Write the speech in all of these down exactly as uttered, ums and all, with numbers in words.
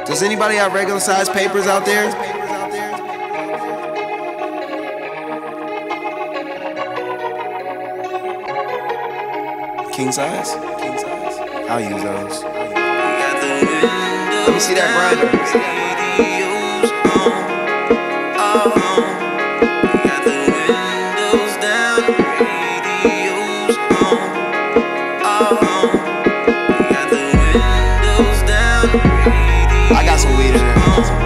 Does anybody have regular size papers out there? King size? King size? I'll use those. Let me see that grinder. I got some weed in there.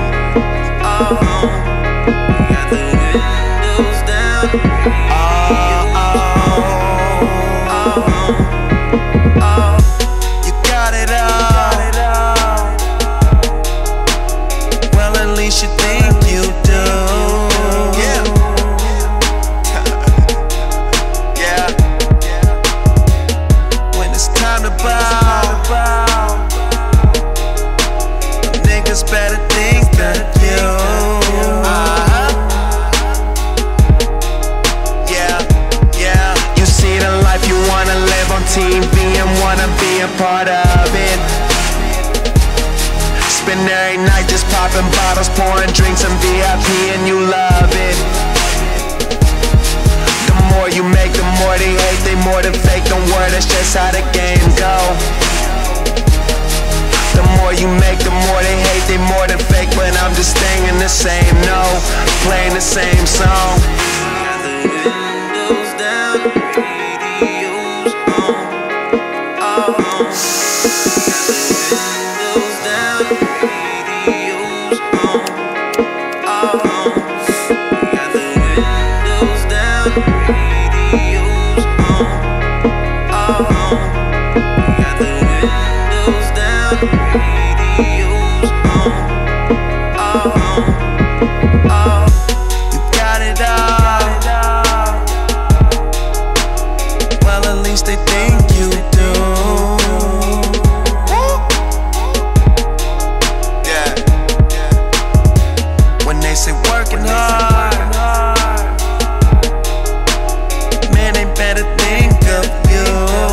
You got it all. Well, at least you think you do. Yeah. Yeah. When it's time to bow, niggas better think that you. Uh-huh. Yeah, yeah. You see the life you wanna live on T V and wanna be a part of it. Spend every night just popping bottles, pouring drinks and V I P, and you love it. The more you make, the more they hate, they more than fake. Don't worry, that's just how the game go. The more you make, the more they hate, they more than fake. But I'm just staying the same, no, playing the same song. Got the windows down, radio's on. Oh, got the windows down, radio's on. Oh, got the windows down, radio's on. Oh, got the windows down, radio's on. Oh, oh, you got it all. Well, at least they think you do. Yeah. When they say working hard, man, they better think of you.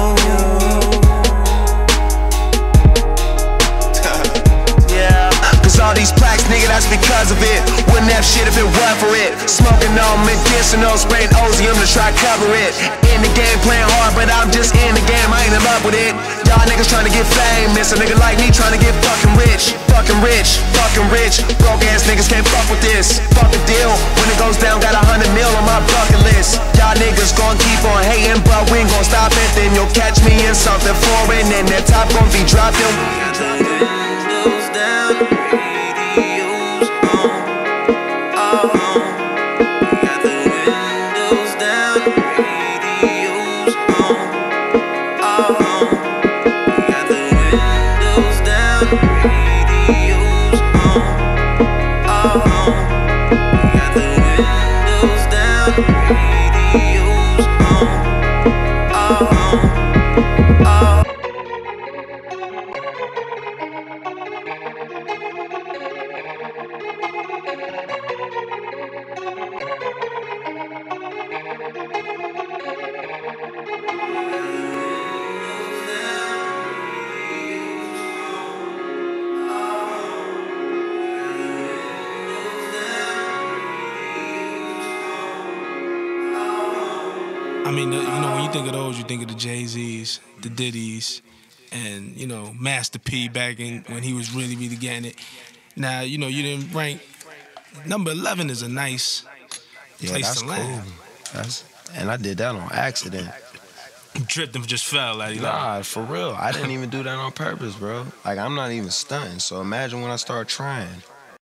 All these plaques, nigga, that's because of it. Wouldn't have shit if it wasn't for it. Smoking on medicinal, spraying ozium to try cover it. In the game, playing hard, but I'm just in the game, I ain't in love with it. Y'all niggas trying to get famous, a nigga like me trying to get fucking rich. Fucking rich, fucking rich. Broke ass niggas can't fuck with this. Fuck a deal, when it goes down, got a hundred mil on my bucket list. Y'all niggas gon' keep on hating, but we ain't gon' stop it. Then you'll catch me in something foreign, and that top gon' be dropped. Windows down, radio's on. Oh, got the windows down, radio's on. Oh, got the windows down, radio's on. Oh, got the windows down, radio's on. Oh, oh. I mean, you know, when you think of those, you think of the Jay-Z's, the Diddy's, and, you know, Master P back in when he was really, really getting it. Now, you know, you didn't rank, number eleven is a nice yeah, place that's to land. Cool. That's, and I did that on accident. Tripped and just fell at Nah, for real. I didn't even do that on purpose, bro. Like, I'm not even stunting, so imagine when I start trying.